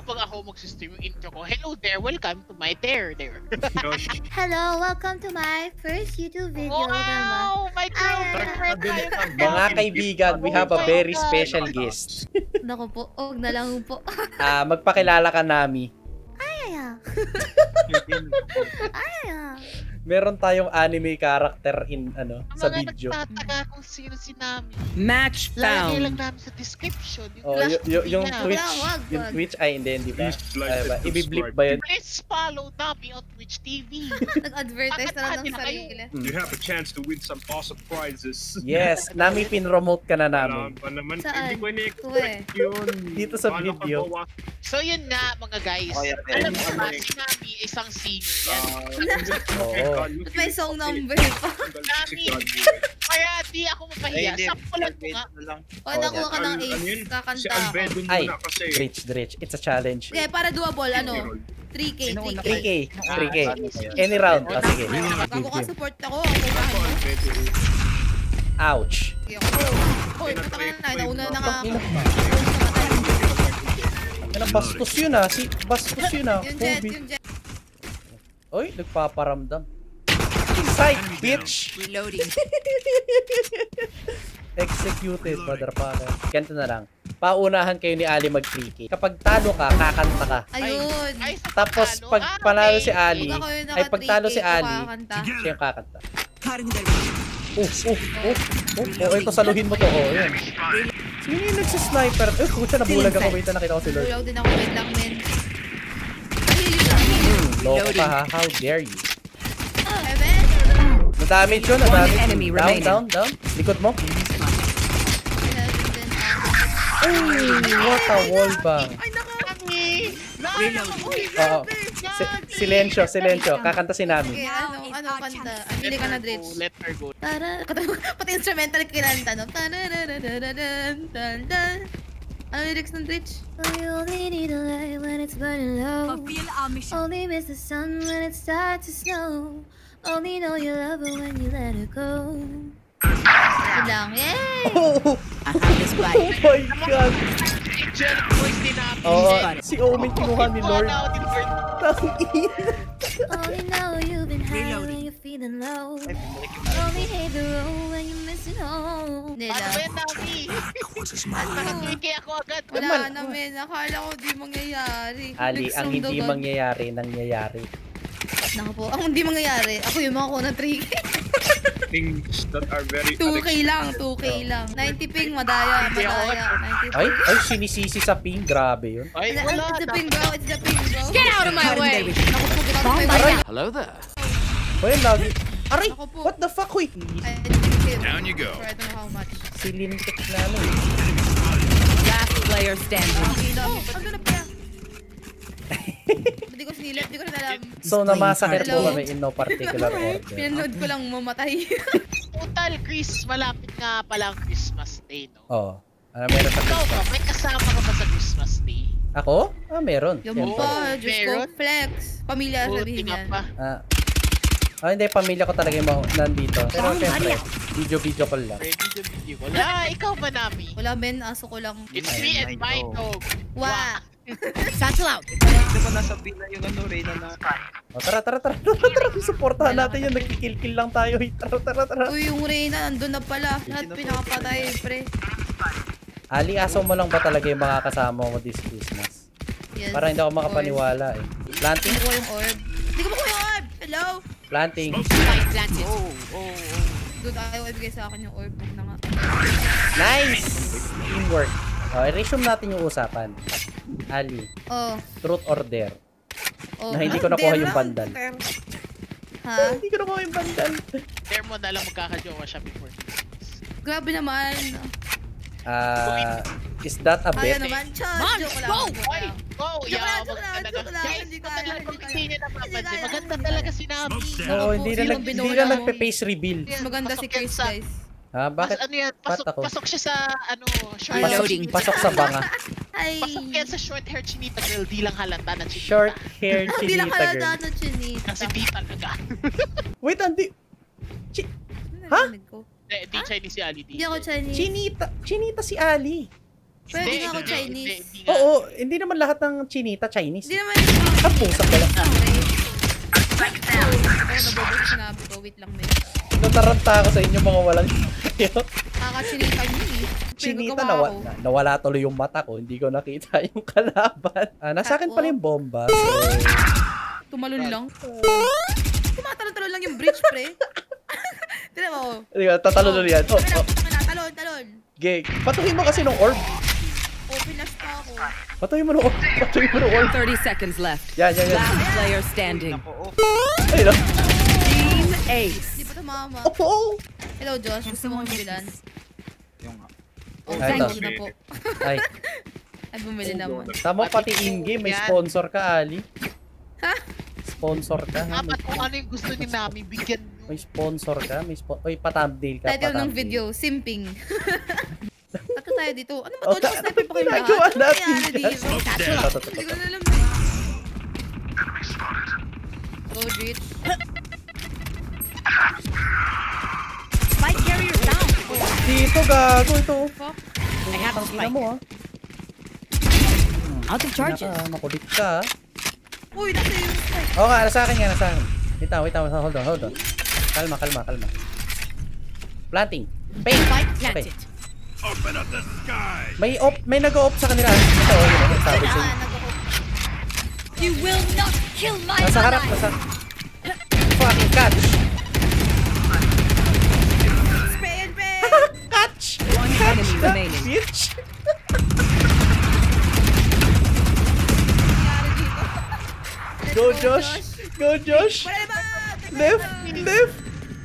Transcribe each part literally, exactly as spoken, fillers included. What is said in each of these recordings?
pag ako mag-stream yung intro ko, hello there, welcome to my there there. Hello, welcome to my first YouTube video. Wow, my girlfriend. Mga kaibigan, we have a very special guest. Naku po, huwag na lang po. Ah, magpakilala ka nami. Ay, ay, Meron tayong anime character in ano sa video. Mga nagtataka kung sino si Nami. Match Lagay found. lang namin sa description. Yung, Oh, y- y- yung niya. Twitch, Wag, wag, yung wag. Twitch ay hindi, hindi ba? Please like Ay, ba? and Ibiblip subscribe. ba yun? Please follow Nami on Twitch T V. nag-advertise na lang ng sarili. You have a chance to win some awesome prizes. Yes, nami pin-promote ka na namin. Alam pa naman, Saan? hindi ko Kuwe. ini-expect yun. Dito sa Paano ka video. bawa? So yun nga mga guys. Oh, yeah, Alam yeah. mo ba si Nami isang singer yan. Oo. May song number pa. Nami. Kaya di ako mapahiya. Sampulan ko nga. O, nakuha ka ng Ano yun? ace. Si Kakanta ako. Albedo Ay, muna kasi. Rich, Rich. It's a challenge. Okay, para doable, ano? three K, three K. three K. three K. Any round. Oh, sige. Bago ka support ako, ang kumahin mo. Ouch. Okay, ako. Hoy, puta ka na, nauna na nga ako. Ano, bastos yun ah. Si, bastos yun ah. Yung jet, Kobe. yung jet. Oy, nagpaparamdam. Inside, bitch! Reloading. Executed, motherfucker. Ganito na lang. Paunahan kayo ni Ali mag-three K. Kapag talo ka, kakanta ka. Ayun. Ay, sa Tapos, talo. pag Ah, panalo okay. si Ali, Huwag ako yung ay pag talo si naka-three K, Ali, kakanta. siya yung kakanta. Cutting the Oh, oh, oh, oh, oh, ito, saluhin mo to. Oh, yan. Sino yung nagsisniper? Eh, kutsa, nabulag ako. Wait na, nakita ko si Lord. Bulaw din ako, wait lang, men. Hmm, loko ka ha. How dare you? Heaven! Na-damage yun, One na-damage. enemy Down, remaining. down, down. Likod mo. Oh, what a wall bang. Ay, Nami! Reloading. Oo. Si- silensyo, silensyo. Kakanta si Nami. Okay, ano, ano kanta? Pili ka na, Dritch. Let her go. Tara, pati instrumental kinanta, no? Tararararararan, tan, tan. Ano lyrics ng Dritch? I only need a light when it's burning low. Fulfill our mission. Only miss the sun when it starts to snow. Only know you love her when you let her go. Yun lang, yay! Oh, I have this oh fight. my God. Angelic voice ni Nami. Oo, si Omen kinuha ni Lord. Wala, ni Lord. Tangina. Only know you've been high when Reloading. you're feeling low. Only hate the road when you're missing home. Paano Nila. ba yan, Nami? At nakatwiki ako agad. Wala Naman. namin, akala ko di mangyayari. Ali, ang hindi mangyayari, nangyayari. Naku po, ang hindi mangyayari, ako yung makakuha ng three K. Things that are very two K lang, two K lang. ninety ping, madaya, madaya. ninety Ay, ping. ay, sinisisi sa ping. Grabe yun. Ay, It's wala. the ping, bro. It's the ping, bro. Get out of my way. Naku po, get out of my way. Hello there. Hoy, lagi. Aray, Ako po. what the fuck, hoy? I didn't kill. Down you go. For I don't know how much. Silintik lalo eh. Last player standing. Oh, ano na pala? Hindi ko sinilip, hindi ko rin alam. So, namasakit po Hello? kami in no particular order. Pinanood ko lang mamatay. Total, Chris, malapit nga pala ang Christmas Day, no? Oo. Ano meron sa Ikaw ba, Christmas? may kasama ka ba sa Christmas Day? Ako? Ah, meron. Yung Siyempre. pa, Diyos ko, Meron? flex. Pamilya Buti sabihin nga yan. pa. Ah, ah, hindi, pamilya ko talaga yung mga nandito. Pero siyempre, video-video call lang. Ready to video ko. Ah, ikaw ba, Nami? Wala, men, aso ko lang. It's me and my dog. Wah! Satchel out. Di ba nasabihin na yung ano, Reyna na Oh, tara, tara, tara, tara, tara. Supportahan natin yun. Nagkikil-kill lang tayo. Tara, tara, tara. Uy, yung Reyna, nandun na pala. Lahat pinakapatay, pre. Ali, aso mo lang ba talaga yung mga kasama mo this Christmas? Yes. Para hindi ako makapaniwala eh. Planting? Hindi ko yung orb. Hindi ko makuha yung orb! Hello? Planting. Spike planted. Oh, oh, oh. Dude, ayaw ibigay sa akin yung orb. Huwag na nga. Nice! Teamwork. Oh, resume natin yung usapan. Ali, Oh. truth or dare? Oh. Na hindi ko nakuha Dare yung lang. bandal. Dare. Ha? Hindi ko nakuha yung bandal. Dare mo na lang magkakajowa siya before Christmas. Grabe naman. Ah, is that a Ayaw bet? naman. Chod, Mark, joke lang. go! joke Oy, lang. go! Joke Yaw, lang, wag joke lang, talaga. joke lang. Guys, Hindi ito kaya, talaga hindi kung kaya. hindi niya napapansin. Hindi kaya, Maganda hindi talaga kaya. si Nami. Oo, hindi na, Sino nag, binuo hindi na na ako? nagpe-face reveal. Yes, Maganda si pasok yan Chris, sa- guys. Ha? Bakit? Pas, ano yan? Ba't Pasok, ako? pasok siya sa, ano, short Pasok- Pasok, Reloading. pasok sa banga. Ay. Pasok yan sa short hair chinita girl. Di lang halata na chinita. Short hair Hindi lang chinita halata girl. na chinita. Kasi di talaga. Wait, andi... Chi... Ano Ha? narinig ko? Di, di Chinese si Ali. Di. Hindi ako Chinese. Chinita. Chinita si Ali. Pwede Hindi, nga ako hindi, Chinese. hindi, hindi nga. Oo, hindi naman lahat ng chinita Chinese. Hindi naman Ang pusap ka lang. Okay. Ako nabobo sa sinabi ko. Wait lang, men. Nataranta ako sa inyo mga walang Kakachinita niyo eh. chinita. Pinagawa Nawa ako. na, nawala tuloy yung mata ko. Hindi ko nakita yung kalaban. Ah, nasa akin pala yung bomba. So, Tumalon lang. Tumatalon-talon lang yung bridge, pre. Tignan mo. Hindi ka, tatalo na yan. Oh, Talon, oh, talon, talon. gay. Patuhin mo kasi nung orb. Open na pa ako. Patuhin mo nung orb. Patuhin mo nung orb. thirty seconds left. Yan, yan, yan. Last player standing. Ako, oh. Ayun o. Team Ace. Di pa tumama. Oh, Hello, Josh. Gusto mong bilan? Yung nga. Oh, Ay, thank ito. you na po. ay. Ay, bumili naman. Tama pati in-game. May Yan. sponsor ka, Ali. Ha? Sponsor ka. ha? Dapat kung ano yung gusto ni Nami, bigyan mo. May sponsor ka. May spo Oy, pa-thumbnail ka. Title ng pa-thumbnail. video, Simping. Tato tayo dito. Ano ba Oh, to? Sniper pa kayo lahat? ginagawa Ano natin nangyari dyan? dito? Ito, ito, ito, Hindi ko ito. na alam eh. Go, Jitch. Spike carrier down. Dito, gago. Ito. Fuck. I have the Tangina spike. mo, ha. Out of charges. Naka, makulit ka, ha. Uy, nasa yung spike. Oo nga, nasa akin nga, nasa akin. Wait lang, wait lang. Hold on, hold on. Kalma, kalma, kalma. Planting. Pain. Spike Okay. planted. May op, may nag-off sa kanila. Ito, oh, yun, oh, sabi Kaya sa'yo. nga, nag-hook. You will not kill my Nasa harap, nasa... Fucking catch. Spray and pray! Catch! One enemy remaining. Bitch! Nangyari dito. Let's Go, Josh! Go, Josh! Wala ba? Left! Left!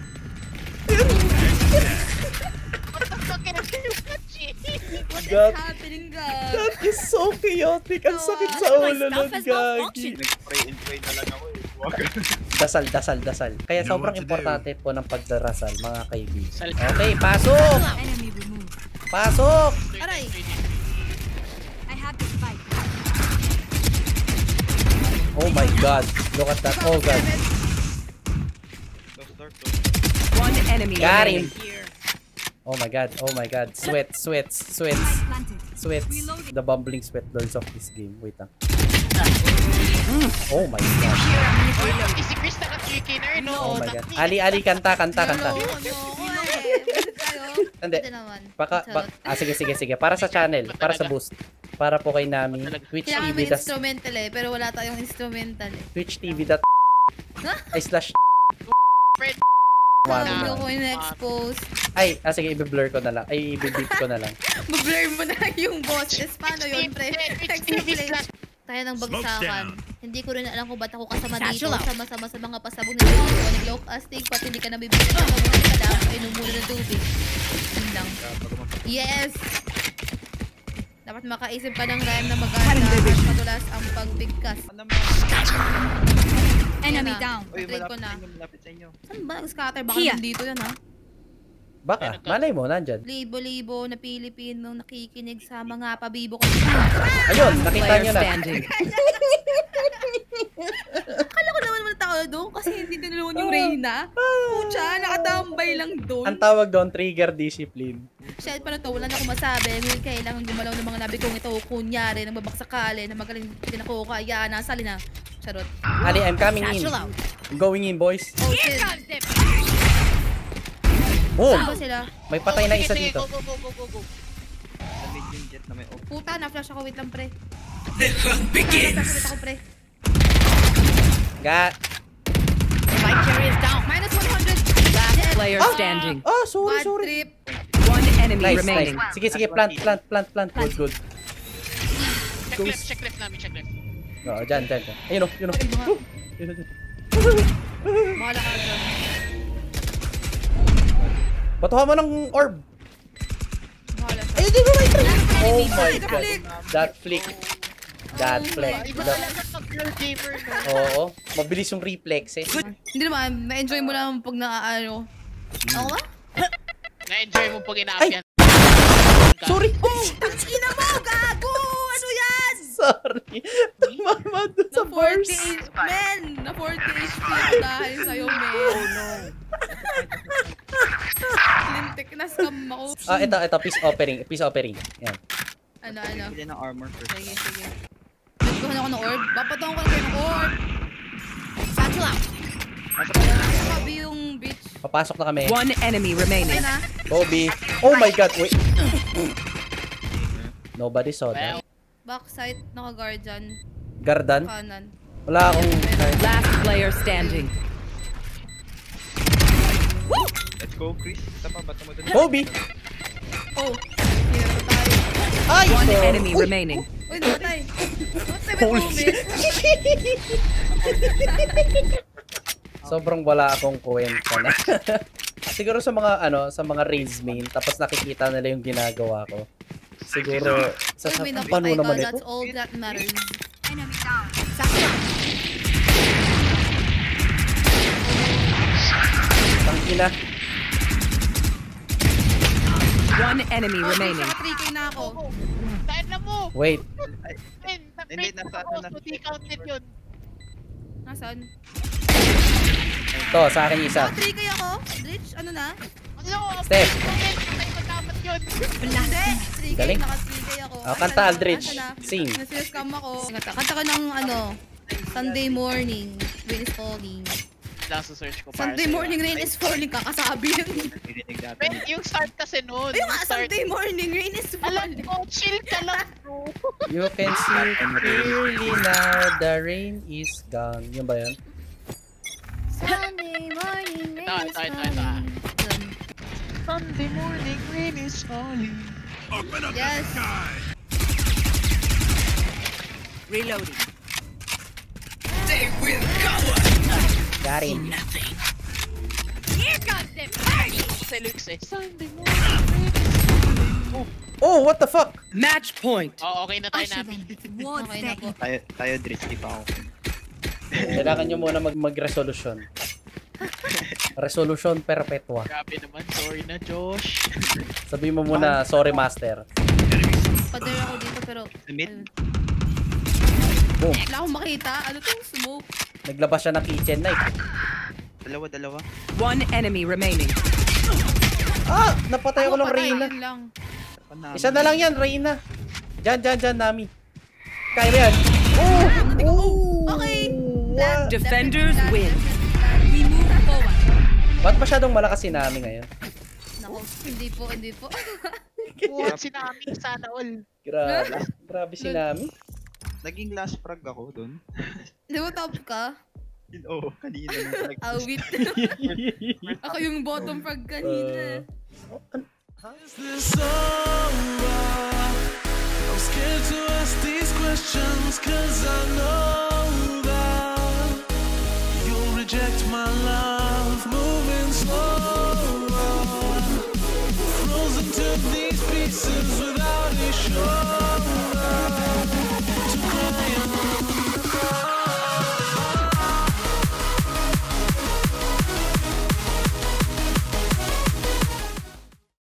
What is God. happening, guys? That is so chaotic. Ang sakit sa My ulo stuff nun, has gagi. malfunctioned. Nag-pray and pray na lang ako eh. Wag. Dasal, dasal, dasal. Kaya sobrang importante po ng pagdarasal, mga kaibigan. Sal- Okay, pasok! Enemy removed. Pasok! Aray! I have the spike. Oh my God. Look at that. Oh God. Close door, close. One enemy Got remaining. him. Oh my God. Oh my God. Sweat, sweats, sweats, sweats. The bumbling sweat lords of this game. Wait lang. Oh my God. Uy, si Chris naka-trickener, no? Oh my God. Ali, Ali, kanta, kanta, kanta. Niloko niyo ako eh. Bakit kayo? Hindi. Ito naman. Baka, ba, ah, sige, sige, sige. Para sa channel, para sa boost. Para po kay Nami. Twitch Kailangan T V may das, instrumental eh, pero wala tayong instrumental eh. Twitch T V dot ay slash Friend. one. Hindi ko in-expose. Ay, ah, sige, i-blur ko na lang. Ay, i-beep ko na lang. Mag-blur mo na yung boses. Paano yun, pre? Twitch T V slash. Tayo ng bagsakan. Hindi ko rin alam kung ba't ako kasama dito. Satchel out. Sama-sama sa mga pasabog na dito. Nag-low casting, pati hindi ka nabibigyan ng mabuhay ka lang. Inom muna ng tubig. Yun lang. Yes! Dapat makaisip ka ng rhyme na maganda at matulas ang pagbigkas. Ano mo? Enemy down. Uy, Trade ko malapit sa na. inyo, malapit sa inyo. Saan ba? Scatter baka Here. nandito yan ha? Baka, malay mo, nandyan. Libo-libo na Pilipino nakikinig sa mga pabibo ko. Ayun, nakita Player nyo na. standing. Akala ko naman mga tao doon kasi hindi tinulungan yung Reyna. Pucha, nakatambay lang doon. Ang tawag doon, trigger discipline. Shit pa na to, wala na akong masabi. May kailangan gumalaw ng mga nabi kong ito. Kunyari, nang babaksakali, na magaling din ako kaya nasali na. Charot. Ali, I'm coming in. Satchel out. I'm going in, boys. Oh shit. Boom! Saan ba sila? May patay na Sige, isa sige, dito. Go, go, go, go, go, go. Sa mid yung jet na may off. Puta, na-flash ako. Wait lang, pre. The hunt begins! Na-flash ako, pre. Got. Spike carrier down. Minus one hundred. Last player standing. Oh, sorry, Bad sorry. trip. One enemy Nice, remaining. nice. Sige, sige, plant, plant, plant, plant. Good, good. Check left, check left namin, check left. Oo, dyan, dyan, dyan. Ayun o, yun o. Ay, mga- Oh, yun o, dyan. Bahala ka dyan. Batuhan mo ng orb. Bahala siya. Ayun, dito, right. Oh Enemy my flick, God. flick. That flick. That Oh flick. my Iba That- talaga sa girl gamer, no? Oo, mabilis yung reflex eh. Hindi naman, na-enjoy mo lang pag naaano. Ako ba? Na-enjoy mo pag inaapian. Sorry. Ina mo, gago! Ano yan? Sorry. Tumama doon sa Na bars. forty-eight, men! Na forty H P ako dahil sa'yo, men. Oh no. Lintik na scam ako. Ah, ito, ito, peace offering. Peace offering. Yan. Ano, ano? Bili ng armor first. Sige, sige. Nagkuhan ako ng orb. Papatungan ko na kayo ng orb. Satchel out. Sabi yung bitch. Papasok na kami. One enemy Ay remaining. na. Bobby. Oh my god, wait. Nobody saw that. Backside, naka-guardian. Gardan? Kanan. Wala akong... Last player standing. Let's go, Chris. Isa pa, bato mo dun. Bobby! Oh! Hero tayo. Ay! One so- enemy Uy! remaining. Uy, namatay. Namatay may Holy moment. Sobrang wala akong kwenta na. Siguro sa mga ano, sa mga raise main, tapos nakikita nila yung ginagawa ko. Siguro sa Uy, may sa nakita paano ka. naman That's ito? all that matters. Tangina. One enemy remaining. Naka three K na ako. Tayo na mo! Wait, Win! Hindi, nasa ano na. Hindi counted yun. Nasaan? to sa akin isa. Naka three K ako. Rich, ano na? Ano? Steph. Patay ko dapat yun. Hindi. three K, Galing. naka three K ako. Oh, kanta, Asan na? Aldrich. Asan na? Sing. Nasi-scam ako. Kanta, kanta ka ng ano, Sunday morning, rain is falling. Lang sa search ko para Sunday sa'yo. morning, rain is falling, kakasabi yun. Narinig natin. Wait, yung start kasi noon. Ayun nga, yung start- Sunday morning, rain is Alam falling. ko, chill ka lang bro. You can see clearly now the rain is gone. Yun ba yun? Sunday morning, rain Ito, is ito, ito, ito. falling. Yun. Sunday morning, rain is falling. Yes. Reloading. Got him. Sa Lux eh. Sunday morning, rain is falling. Oh, what the fuck? Match point. Oh, okay na tayo namin. Okay na po. Tayo, tayo, Dritz, di pa ako. Kailangan nyo muna mag mag-resolution. Resolution perpetua. Grabe naman, sorry na Josh. Sabi mo muna, sorry master. Pader ako dito pero... Mid? ayun. Boom. Wala akong makita. Ano tong smoke? Naglabas siya ng kitchen knife. Dalawa, dalawa. One enemy remaining. Ah! Napatay ako ng patay, Reyna. yun lang. Panalo. Isa na lang yan, Reyna. Diyan, diyan, diyan, Nami. Kaya mo yan. Oh! Oh! Okay. What? Defenders win. We move forward. Ba't masyadong malakas si Nami ngayon? Nako, hindi po, hindi po. Buhat si Nami, sana all. Grabe. Grabe si Nami. Naging last frag ako dun. Di ba top ka? Oo, kanina. nung nag- Awit. Ako yung bottom frag kanina. Is this over? I'm scared to ask these questions, cause I know that you'll reject my love, moving slow, frozen to these pieces.